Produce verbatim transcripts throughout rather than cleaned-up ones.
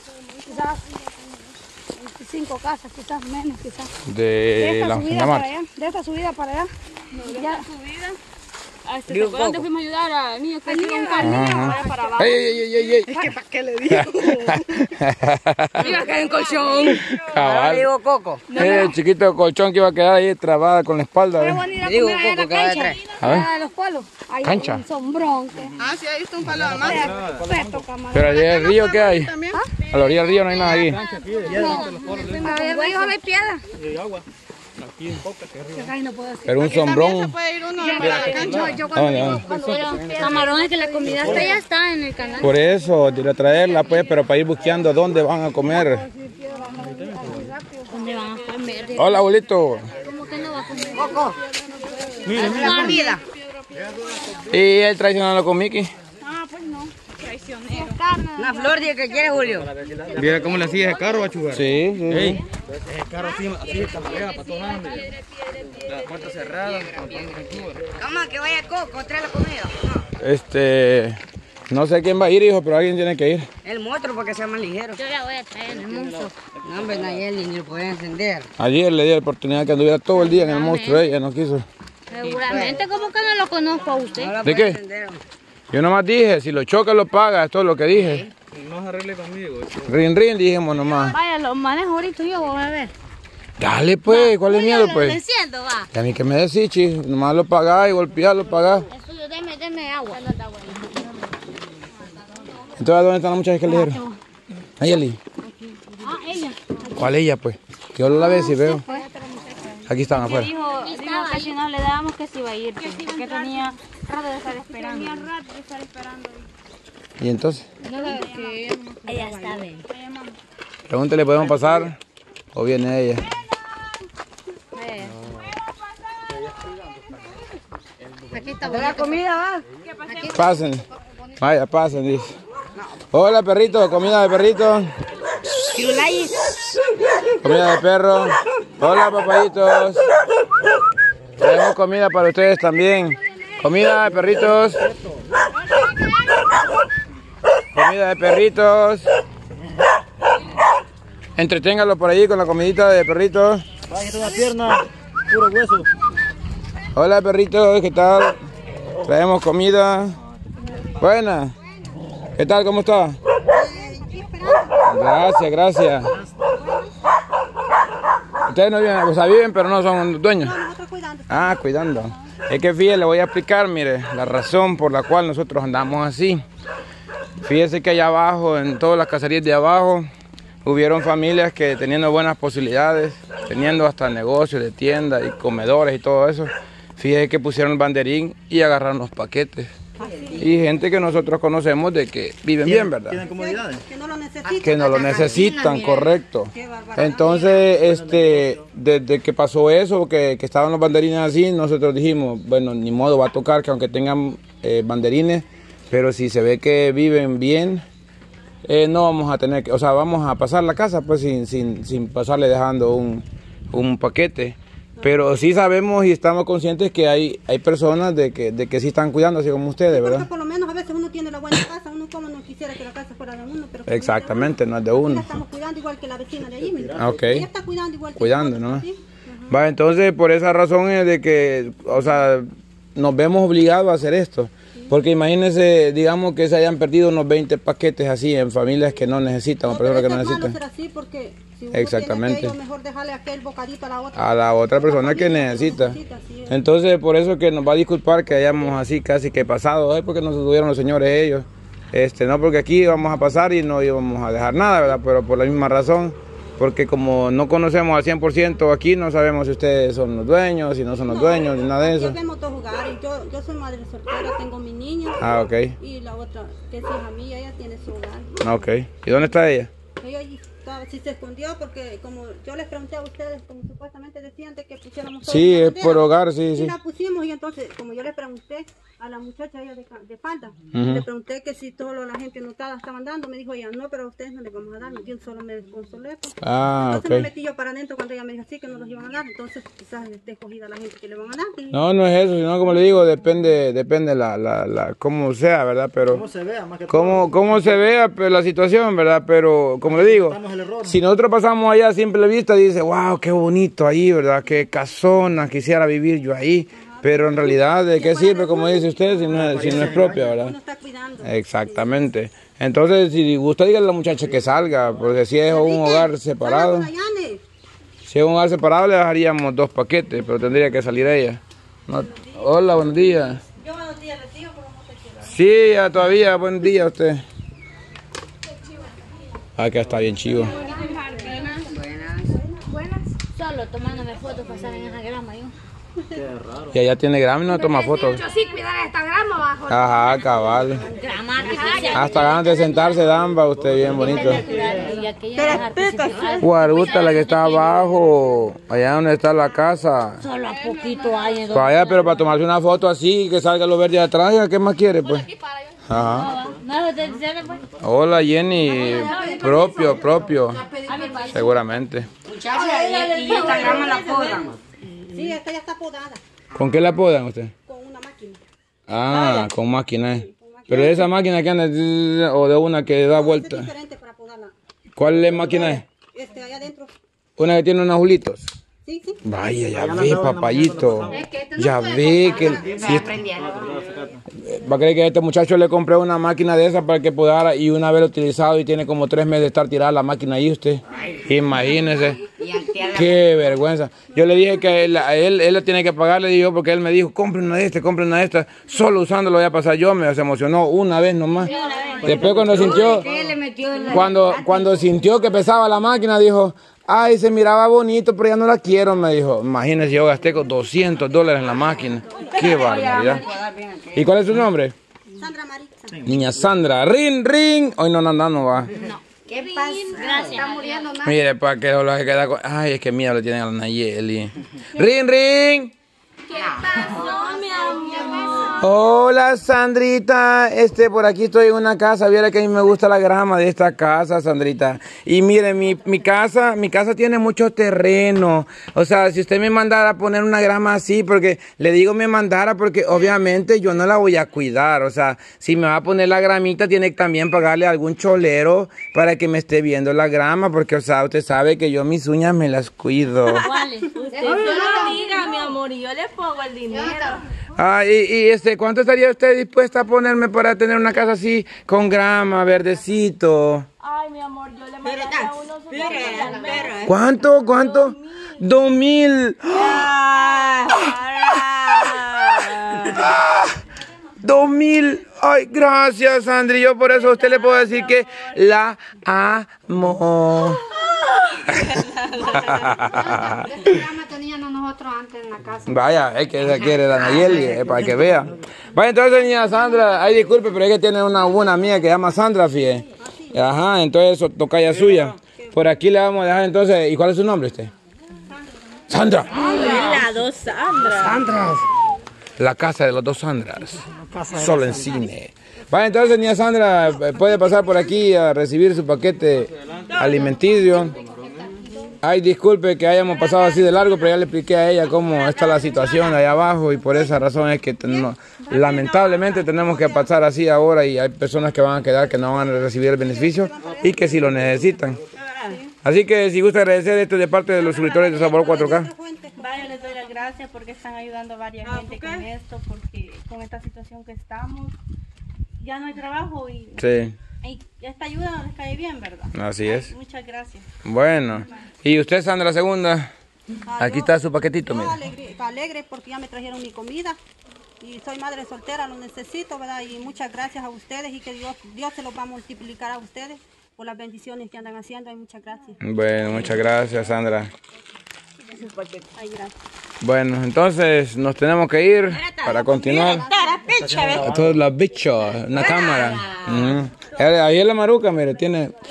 quizás veinticinco casas, quizás menos, quizás. De, de esta la, subida la para allá, de esta subida para allá. No, de ya. esta subida. Hasta ¿se acuerdan que fuimos a ayudar al niño que tiene un carro para abajo? ¡Ey, ey, ey, ey! Es que ¿para qué le digo? Iba a caer un colchón. Cabal. digo Coco. El chiquito colchón que iba a quedar ahí trabada con la espalda. Pero ¿eh? van a ir a Digo, comer allá a la Coco, que va cancha. detrás. A ver. Allá de los palos. Ahí Cancha. hay un sombrón. Que... Ah, sí, ahí está un palo de más. Perfecto, camarada. Pero allí el río, ¿qué hay? A la orilla del río no hay nada aquí. No, a ver, río no hay piedra. Acá no puedo hacer. Pero un Se sombrón. puede ir uno Yo, para la cancha. yo, yo cuando Ah, digo, ya. cuando digo piedra, Camarones que la comida hasta ya está en el canal. Por eso, de traerla pues, pero para ir buscando dónde van a comer. ¿Dónde van a comer? Hola, abuelito. ¿Cómo que no va a comer? Coco. La comida. ¿Y el tradicional con Mickey? ah, pues no. Traicionero. Una flor de que quiere Julio. Mira cómo le hacía ese carro a chugar. Sí, sí. Ey, ese carro así, así camalea para todos lados. La puerta cerrada, con todo tranquilo. Vamos, que vaya Coco, trae la comida. Este, no sé quién va a ir, hijo, pero alguien tiene que ir. El monstruo para que sea más ligero. Yo la voy a traer en el monstruo. No, hombre, Nayeli, ni lo puede encender. Ayer le di la oportunidad que anduviera todo el día en el monstruo, ella no quiso. Seguramente, como que no lo conozco a usted. No la ¿De puede qué? encender. Yo nomás dije, si lo choca lo paga, esto es lo que dije. No se arregle conmigo. Rin, rin, dijimos nomás. Vaya, los manejo ahorita yo, voy a ver. Dale pues, ¿cuál es el miedo Lo pues? enciendo, va. Y a mí que me decís, chi, nomás lo pagás y golpeás, lo pagás. Eso yo, deme, deme agua. Entonces, ¿a dónde están las muchachas que le dijeron? Ayeli. Ah, ella. ¿Cuál ella pues? Que yo la veo si veo. Aquí están afuera. Dijo, dijo que si no le dábamos que se iba a ir, que tenía rato de estar esperando. Tenía rato de estar esperando. ¿Y entonces? Ella está bien. Pregúntele, ¿podemos pasar? ¿O viene ella? Aquí está ¿De la comida va? Pasen. Vaya, pasen, dice. Hola, perrito, comida de perrito. Comida de perro. Hola, papayitos. Tenemos comida para ustedes también. Comida de perritos. Comida de perritos. Entreténgalo por ahí con la comidita de perritos. Bájate una pierna, puro hueso. Hola, perritos, ¿qué tal? Traemos comida. Buena. ¿Qué tal? ¿Cómo está? Gracias, gracias. Ustedes no viven, o sea, viven, pero no son dueños. Ah, cuidando. Es que fíjese, le voy a explicar, mire, la razón por la cual nosotros andamos así. Fíjese que allá abajo, en todas las caserías de abajo, hubieron familias que teniendo buenas posibilidades, teniendo hasta negocios de tiendas y comedores y todo eso, fíjese que pusieron el banderín y agarraron los paquetes. Y gente que nosotros conocemos de que viven bien, ¿verdad? ¿Tienen comodidades? que no lo necesitan. Que no lo necesitan, correcto. Entonces, este, desde que pasó eso, que, que estaban los banderines así, nosotros dijimos, bueno, ni modo, va a tocar que aunque tengan eh, banderines, pero si se ve que viven bien, eh, no vamos a tener que, o sea, vamos a pasar la casa pues sin, sin, sin pasarle dejando un, un paquete. Pero sí sabemos y estamos conscientes que hay, hay personas de que, de que sí están cuidando, así como ustedes, Porque ¿verdad? por lo menos a veces uno tiene la buena casa, uno como no quisiera que la casa fuera de uno, pero Exactamente, no es de la uno. estamos cuidando igual que la vecina de allí, mira. Ah, ok. Ella está cuidando igual que Cuidando, nosotros, ¿no? ¿sí? Va, entonces por esa razón es de que, o sea, nos vemos obligados a hacer esto. Porque imagínense, digamos que se hayan perdido unos veinte paquetes así en familias que no necesitan, o No, pero personas que no es malo necesitan. ser así porque si uno Exactamente. tiene aquello, mejor dejarle aquel bocadito a la otra. A la otra persona que necesita. sí es. Entonces por eso que nos va a disculpar que hayamos así casi que pasado, ¿eh? Porque nos tuvieron los señores ellos. Este, no porque aquí íbamos a pasar y no íbamos a dejar nada, ¿verdad? Pero por la misma razón. Porque como no conocemos al cien por ciento aquí, no sabemos si ustedes son los dueños, si no son los dueños, ni nada de eso. Aquí vemos dos hogares. Yo, yo soy madre soltera, tengo mi niña. Ah, ok. Y la otra, que es hija mía, ella tiene su hogar. Ok. ¿Y dónde está ella? Ella allí. estaba, si se escondió, porque como yo les pregunté a ustedes, como supuestamente decían de que pusiéramos todo Sí, en es la bandera, por hogar, sí, y sí. la pusimos y entonces, como yo le pregunté a la muchacha ella de, ca- de falda, Ujú. le pregunté que si toda la gente notada estaban dando, me dijo ella, no, pero a ustedes no les vamos a dar, yo solo me desconsolé. Pues. Ah, Entonces me ok. metí yo para adentro cuando ella me dijo así que no los iban a dar, entonces quizás esté escogida la gente que le van a dar. Y No, no es eso, sino como le digo, depende, depende la, la, la, cómo sea, ¿verdad? Pero ¿Cómo se vea más que cómo, cómo se vea pues, la situación, ¿verdad? Pero como le digo, el error? si nosotros pasamos allá a simple vista, dice, wow, qué bonito ahí, ¿verdad? Qué casona, quisiera vivir yo ahí. Pero en realidad, ¿de qué sirve, como dice usted, si no es, si no es propia, uno ¿verdad? está cuidando. Exactamente. Entonces, si gusta, dígale a la muchacha que salga, porque si es un hogar separado, Salga por allá, Ney. si es un hogar separado, le dejaríamos dos paquetes, pero tendría que salir ella. No- Hola, buenos días. Yo buenos días les digo, pero no sé qué. Sí, ya todavía, buen día a usted. Acá está bien chivo. Solo tomándome fotos pasar en esa grama yo. Y allá tiene grama y no toma fotos. Yo sí cuidar esta grama bajo. Ajá, cabal. Grama artificial. Hasta ganas de sentarse dan, va usted bien bonito. Y aquella es artificial. Guaruta, la que está abajo, allá donde está la casa. Solo a poquito hay en Para allá, pero para tomarse una foto así, que salga lo verde de atrás, ¿qué más quiere, pues? Ajá. No, usted dice, pues. Hola, Jenny. Propio, propio. A mi padre. Seguramente. Muchachos, y, y esta grama la podan. Sí, esta ya está podada ¿Con qué la podan usted? con una máquina. Ah, con máquina. eh. Pero de esa máquina que anda, o de una que da Es vuelta. diferente para podarla. ¿Cuál es máquina es? Este, allá adentro. Una que tiene unos ajulitos. Sí, sí. Vaya, ya ve, papayito. Ya ve que... el- si est- va a creer que a este muchacho le compré una máquina de esa para que podara y una vez lo utilizado y tiene como tres meses de estar tirada la máquina ahí usted. Imagínese. Qué vergüenza. Yo le dije que él, a él, él le tiene que pagar, le digo, porque él me dijo, compre una de estas, compre una de estas. Solo usándolo voy a pasar yo, me se emocionó una vez nomás. Después cuando sintió, cuando, cuando sintió que pesaba la máquina, dijo, ay, se miraba bonito, pero ya no la quiero, me dijo. Imagínese, yo gasté con doscientos dólares en la máquina. Qué barbaridad. ¿Y cuál es su nombre? Sandra Maritza. Niña Sandra. Ring, ring. Hoy no, no, no, no va. ¿Qué pasa? Gracias. Está muriendo nada. Mire, para que solo se queda con... Ay, es que miedo le tienen a la Nayeli. Ring, ring. No, mi amor. Hola, Sandrita. Este, por aquí estoy en una casa. Viera que a mí me gusta la grama de esta casa, Sandrita. Y mire, mi, mi casa, mi casa tiene mucho terreno. O sea, si usted me mandara a poner una grama así, porque le digo me mandara porque obviamente yo no la voy a cuidar. O sea, si me va a poner la gramita, tiene que también pagarle a algún cholero para que me esté viendo la grama, porque, o sea, usted sabe que yo mis uñas me las cuido. ¿Cuáles? Usted solo diga, mi amor, y yo le pongo el dinero. Ah, y, y este, ¿cuánto estaría usted dispuesta a ponerme para tener una casa así con grama, verdecito? Ay, mi amor, yo le mandaría unos soportes al mes. ¿Cuánto? ¿Cuánto? Dos mil. Dos mil. Ay, gracias, Sandri. Yo por eso a usted le puedo decir que la amo. programa teníamos nosotros antes en la casa. Vaya, es que esa quiere la Nayeli, eh, para que vea. Vaya, entonces, niña Sandra, ay, disculpe, pero es que tiene una buena amiga que se llama Sandra, fíjate. Ajá, entonces eso toca ya suya. Por aquí le vamos a dejar entonces, ¿y cuál es su nombre usted? Sandra. La dos Sandra. Sandras. La casa de los dos Sandras. Solo en cine. Vaya, entonces, niña Sandra, puede pasar por aquí a recibir su paquete alimenticio. Ay, disculpe que hayamos pasado así de largo, pero ya le expliqué a ella cómo está la situación allá abajo y por esa razón es que ten- lamentablemente tenemos que pasar así ahora y hay personas que van a quedar que no van a recibir el beneficio y que sí lo necesitan. Así que si gusta agradecer esto de parte de los suscriptores de Sabor cuatro K. Vaya, les doy las gracias porque están ayudando a varias gente con esto, porque con esta situación que estamos, ya no hay trabajo y, Sí, y esta ayuda no les cae bien, ¿verdad? así es. Muchas gracias. Bueno, y usted, Sandra Segunda, aquí está su paquetito, Yo mire. alegre, alegre porque ya me trajeron mi comida y soy madre soltera, lo necesito, ¿verdad? Y muchas gracias a ustedes y que Dios, Dios se los va a multiplicar a ustedes por las bendiciones que andan haciendo y muchas gracias. Bueno, muchas gracias, Sandra. Ay, gracias. Bueno, entonces nos tenemos que ir para continuar. A todos los bichos, una cámara. Ujú. Ahí es la maruca, mire, tiene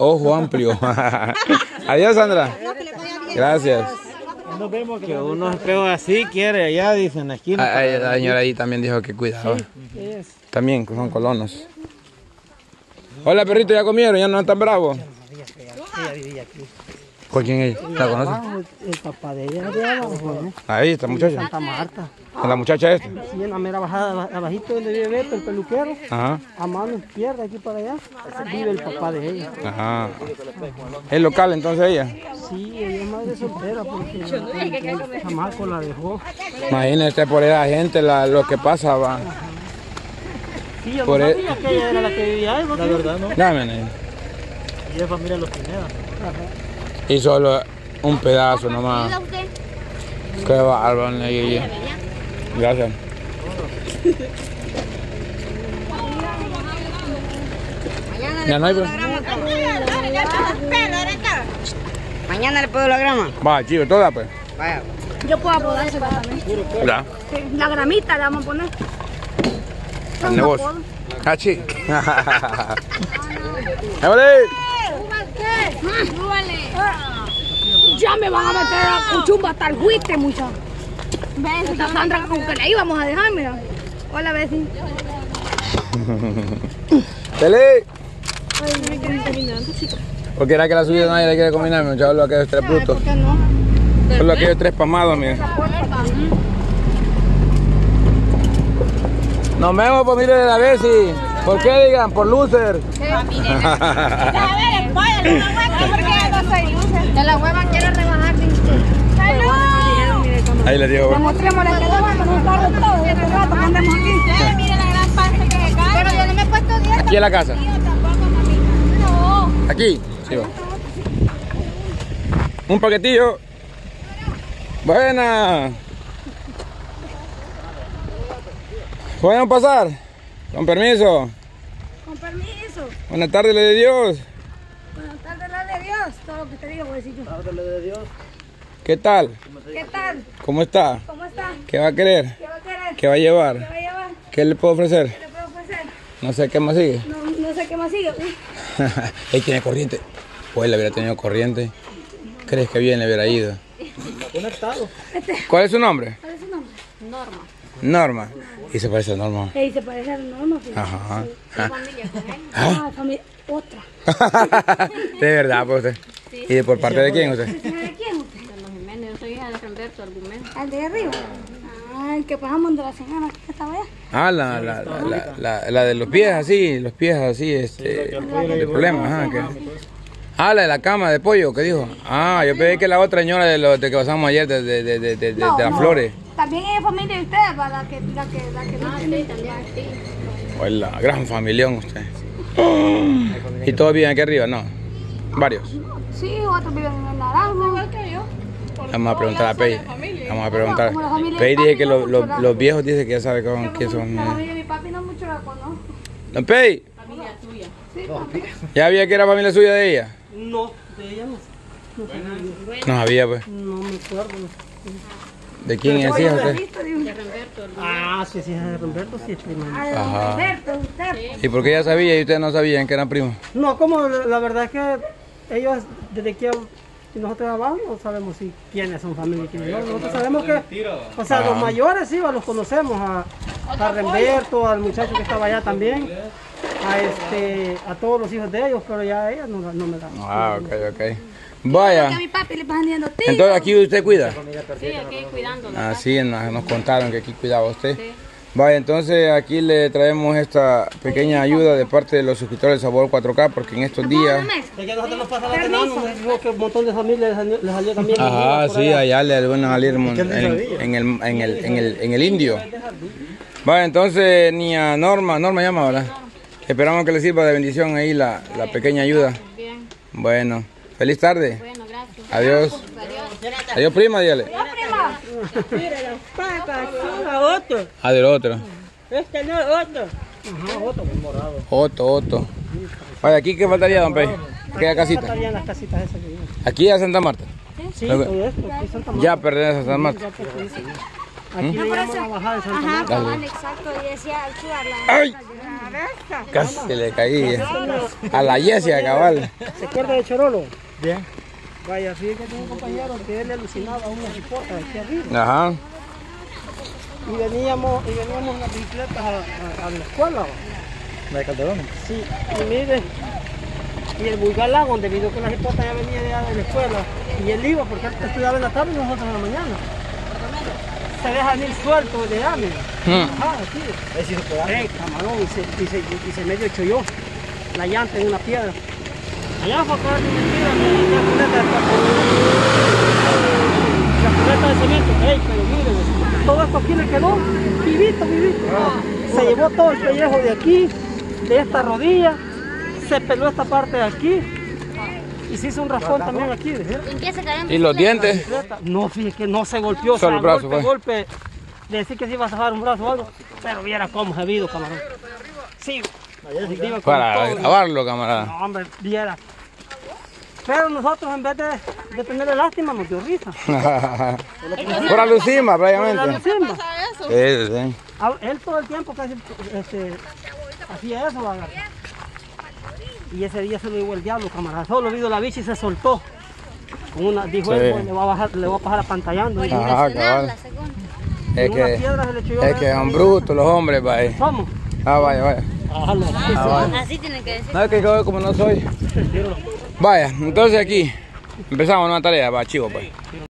Ojo amplio. Adiós, Sandra. Gracias. Nos vemos que unos espejos así quiere allá, dicen aquí. Ah, ah, la señora ahí también dijo que cuidado. Sí, es. También son colonos. Hola, perrito, ¿ya comieron? ¿Ya no están bravos? Ella vivía aquí. ¿Con quién ella? ¿La conoce? El papá de ella de abajo, ¿eh? Ahí, esta muchacha. Santa Marta. ¿La muchacha esta? Sí, en la mera bajada, abajito donde vive Beto, el peluquero. Ajá. A mano izquierda, aquí para allá, vive el papá de ella. Ajá. ¿Es local entonces ella? Sí, ella es madre soltera porque el, el chamaco la dejó. Imagínese por esa gente la, lo que pasa, va. Sí, yo Por no el- sabía que ella era la que vivía ahí, ¿no? La verdad, ¿no? Dame ahí. Ella es familia de los Pineda. Y solo un pedazo nomás. Qué bárbaro, Negui. Gracias. Ya no hay, pues. Mañana le puedo la grama. Va, chivo, toda, pues. Vaya. Yo puedo apodársela también. Ya. La gramita la vamos a poner. Al negocio. Ah, sí. ¡Évale! Ya me van a meter a cuchumba hasta el juiste, muchacho. Ven, Sandra, con que la íbamos a dejar, mira. Hola, Bessie. ¡Tele! Porque era que la subida nadie le quiere combinar, muchachos, solo aquellos tres brutos. ¿Por qué no? Solo aquellos tres pamados, miren. Nos vemos, pues mire de la Bessie. ¿Por qué digan? Por loser. De la hueva quiere rebajar, Ahí le digo. Mostrémosle que vamos a montar todo. Este rato que andamos aquí. Mire la gran panza que me cae. Pero yo no me he puesto dieta. Aquí en la casa. No. Aquí. Sí, va. Un paquetillo. Buena. ¿Pueden pasar? Con permiso. Con permiso. Buenas tardes, le de Dios. Buenas tardes, la de Dios. Todo lo que te digo, huesito. ¿Qué tal? ¿Qué tal? ¿Cómo está? ¿Cómo está? ¿Qué va a querer? ¿Qué va a querer? ¿Qué va a llevar? ¿Qué va a llevar? ¿Qué le puedo ofrecer? ¿Qué le puedo ofrecer? No sé qué más sigue. No, no sé qué más sigue. Uy. Él tiene corriente. Pues le hubiera tenido corriente. ¿Crees que bien le hubiera ido? Conectado. ¿Cuál es su nombre? ¿Cuál es su nombre? Norma. Norma. Y se parece a Norma. Ey, se parece a Norma. Fíjate. Ajá. ¿Qué familia con él? Ah, familia. Otra. De verdad, pues usted. ¿Y de por parte de quién usted? ¿De quién usted? De los Jiménez, yo soy hija de Humberto Argumento. Al de arriba. Ah, el que pasamos de la señora que estaba allá. Ah, la, la, la, la, la, la de los pies así, los pies así, este, de problemas, ajá, que... Ah, la de la cama de pollo, ¿qué dijo? Ah, yo pensé que la otra señora de, lo, de que pasamos ayer, de, de, de, de, de, de No, las no. flores. También es familia de ustedes, para la que, la que, la que no tiene. Hola, gran familión usted. ¿Y todos viven aquí arriba? No, varios. Sí, otros viven en el naranjo. Igual que yo. Vamos a preguntar a Pei. Vamos a preguntar. Como la familia Pei de dice papi que no lo- lo- mucho la- los viejos dicen que ya saben con quién son. La familia de mi papi no mucho la conozco. Don Pei, Familia tuya. Sí, papi. ¿ya había que era familia suya de ella? No, de ella no. No sabía, pues. No me acuerdo. ¿De quién es hija usted? Ah, sí, sí, es de Roberto, sí, es primo. Ajá. Roberto, usted. ¿Y por qué ella sabía y ustedes no sabían que eran primos? No, como la la verdad es que ellos, desde que nosotros abajo, no sabemos si quiénes son familia y quiénes no. Nosotros sabemos que, o sea, los mayores sí, los conocemos, a, a Remberto, al muchacho que estaba allá también, a este, a todos los hijos de ellos, pero ya ellas no, no me dan. Ah, ok, ok. Que a Vaya. mi papi le pasan diciendo tío. Entonces aquí usted cuida. Sí, aquí cuidándola. Ah, sí, nos, nos contaron que aquí cuidaba usted. Vaya, entonces aquí le traemos esta pequeña ayuda de parte de los suscriptores de Sabor cuatro K, porque en estos días... Es que nosotros nos pasamos la tenano, nos dijo que un montón de familias les salió, les salió también. Ajá, por sí, allá. allá le van a salir mon- en, en el, en, el, en, el, en el indio. Vaya, entonces, niña Norma, Norma llama, ¿verdad? Esperamos que le sirva de bendición ahí la, la pequeña ayuda. Bien. Bueno, feliz tarde. Bueno, gracias. Adiós. Adiós, prima, dígale. Mira, las papas son a otro. Ah, del otro. Este no es otro. Ajá, otro, morado. Otto, Otto. Vaya, ¿aquí qué faltaría, don Pei? ¿Qué casita? Estarían las casitas esas que viven. Aquí a Santa Marta. Sí, Ok. todo esto, aquí Santa Marta. Ya pertenece a Santa Marta. Ya pertenece. Aquí le llaman la bajada de Santa Marta. Dale. Exacto, y decía ¡Ay! Casi le caí a la Yesia, cabal. ¿Se acuerda de Chorolo? Bien. Vaya, fíjate que tengo un compañero que él le alucinaba a unas hipotas de aquí arriba. Ajá. Y veníamos, y veníamos en las bicicletas a, a, a la escuela. ¿va? ¿La de Calderón? Sí, y mire, y el vulgar lago, donde vio que la hipotas ya venía de, de la escuela, y él iba porque él estudiaba en la tarde y nosotros en la mañana. Se deja venir suelto de hambre. Mm. Ajá, aquí. Ahí sí se puede. Eh, camarón, y se, y, se, y se medio cholló la llanta en una piedra. Allá fue a caer mentira, la cuneta de la cuneta de cemento. Ey, pero miren, todo esto aquí le quedó vivito, vivito. Se llevó todo el pellejo de aquí, de esta rodilla, se peló esta parte de aquí y se hizo un raspón también aquí. ¿De ¿Y los dientes? No, fíjate que no se golpeó, Solo o sea, el brazo, golpe, fue. golpe, de decir que se iba a zafar un brazo o algo, pero viera cómo se vido, camarón. Sí, iba con Para todo. grabarlo, camarada. No, hombre, viera. Pero nosotros en vez de, de tenerle lástima nos dio risa. Por alucima, Por la prácticamente. lástima. Sí, sí. Ah, él todo el tiempo casi este, hacía eso, ¿verdad? Y ese día se lo llevó el diablo, camarada. Solo vino la bicha y se soltó. Con una, dijo Sí. él, pues, le voy a bajar, le voy a pasar apantallando. Y Ajá, cabal. Es con una que, piedra se le echó yo es que adentro. son brutos los hombres, vaya. ¿Cómo? Ah, vaya, vaya. Ah, no. Ah, vaya. Así tienen que decir. No, es que yo como no soy. Vaya, entonces aquí empezamos una tarea, va, chivo, pues.